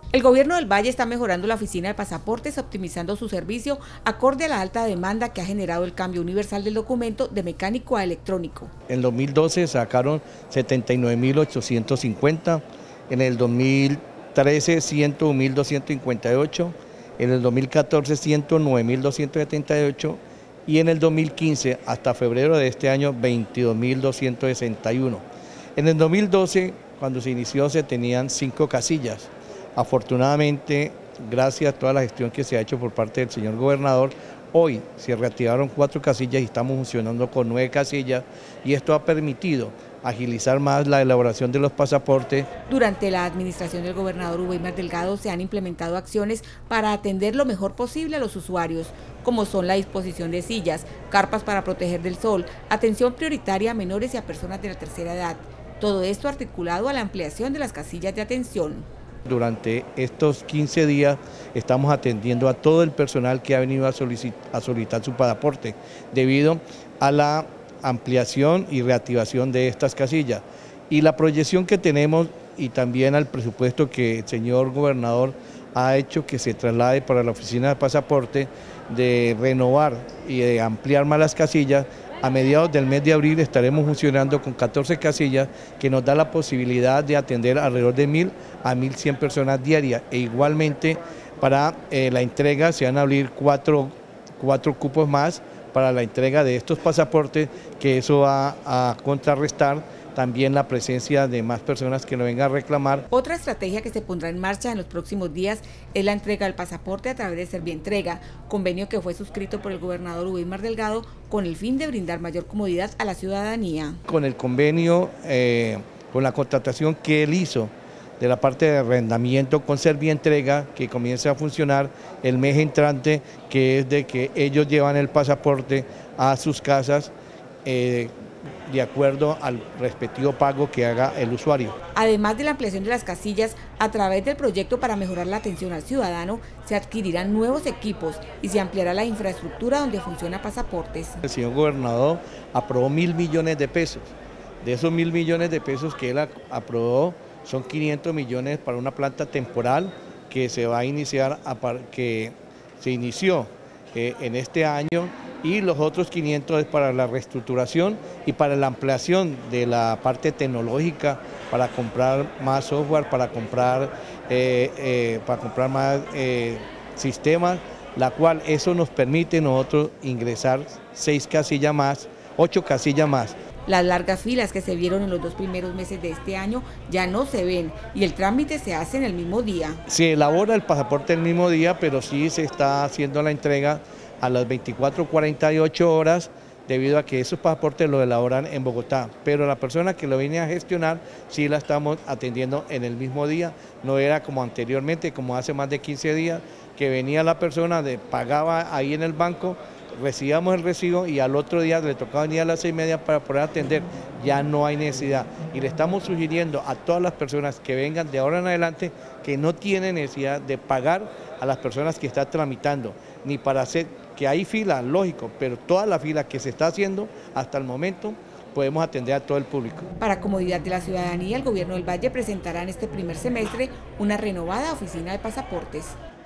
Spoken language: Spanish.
El gobierno del Valle está mejorando la oficina de pasaportes, optimizando su servicio acorde a la alta demanda que ha generado el cambio universal del documento de mecánico a electrónico. En 2012 sacaron 79.850, en el 2013 101.258, en el 2014 109.278 y en el 2015 hasta febrero de este año 22.261. En el 2012, cuando se inició, se tenían 5 casillas. Afortunadamente, gracias a toda la gestión que se ha hecho por parte del señor gobernador, hoy se reactivaron 4 casillas y estamos funcionando con 9 casillas y esto ha permitido agilizar más la elaboración de los pasaportes. Durante la administración del gobernador Uweimar Delgado se han implementado acciones para atender lo mejor posible a los usuarios, como son la disposición de sillas, carpas para proteger del sol, atención prioritaria a menores y a personas de la tercera edad. Todo esto articulado a la ampliación de las casillas de atención. Durante estos 15 días estamos atendiendo a todo el personal que ha venido a solicitar su pasaporte debido a la ampliación y reactivación de estas casillas. Y la proyección que tenemos y también al presupuesto que el señor gobernador ha hecho que se traslade para la oficina de pasaporte de renovar y de ampliar más las casillas. A mediados del mes de abril estaremos funcionando con 14 casillas que nos da la posibilidad de atender alrededor de 1.000 a 1.100 personas diarias e igualmente para la entrega se van a abrir cuatro cupos más para la entrega de estos pasaportes, que eso va a contrarrestar también la presencia de más personas que nos vengan a reclamar. Otra estrategia que se pondrá en marcha en los próximos días es la entrega del pasaporte a través de Servientrega, convenio que fue suscrito por el gobernador Uweimar Delgado con el fin de brindar mayor comodidad a la ciudadanía. Con el convenio, con la contratación que él hizo de la parte de arrendamiento con Servientrega, que comienza a funcionar el mes entrante, que es de que ellos llevan el pasaporte a sus casas, de acuerdo al respectivo pago que haga el usuario. Además de la ampliación de las casillas, a través del proyecto para mejorar la atención al ciudadano, se adquirirán nuevos equipos y se ampliará la infraestructura donde funciona pasaportes. El señor gobernador aprobó 1.000 millones de pesos. De esos 1.000 millones de pesos que él aprobó, son 500 millones para una planta temporal que se va a iniciar, que se inició en este año, y los otros 500 es para la reestructuración y para la ampliación de la parte tecnológica, para comprar más software, para comprar más sistemas, la cual eso nos permite nosotros ingresar 6 casillas más, 8 casillas más. Las largas filas que se vieron en los 2 primeros meses de este año ya no se ven y el trámite se hace en el mismo día. Se elabora el pasaporte el mismo día, pero sí se está haciendo la entrega a las 24-48 horas, debido a que esos pasaportes los elaboran en Bogotá, pero la persona que lo viene a gestionar sí la estamos atendiendo en el mismo día, no era como anteriormente, como hace más de 15 días, que venía la persona, pagaba ahí en el banco, recibíamos el recibo y al otro día le tocaba venir a las 6:30 para poder atender. Ya no hay necesidad y le estamos sugiriendo a todas las personas que vengan de ahora en adelante que no tienen necesidad de pagar a las personas que están tramitando, ni para hacer, que hay fila, lógico, pero toda la fila que se está haciendo hasta el momento podemos atender a todo el público. Para comodidad de la ciudadanía, el gobierno del Valle presentará en este primer semestre una renovada oficina de pasaportes.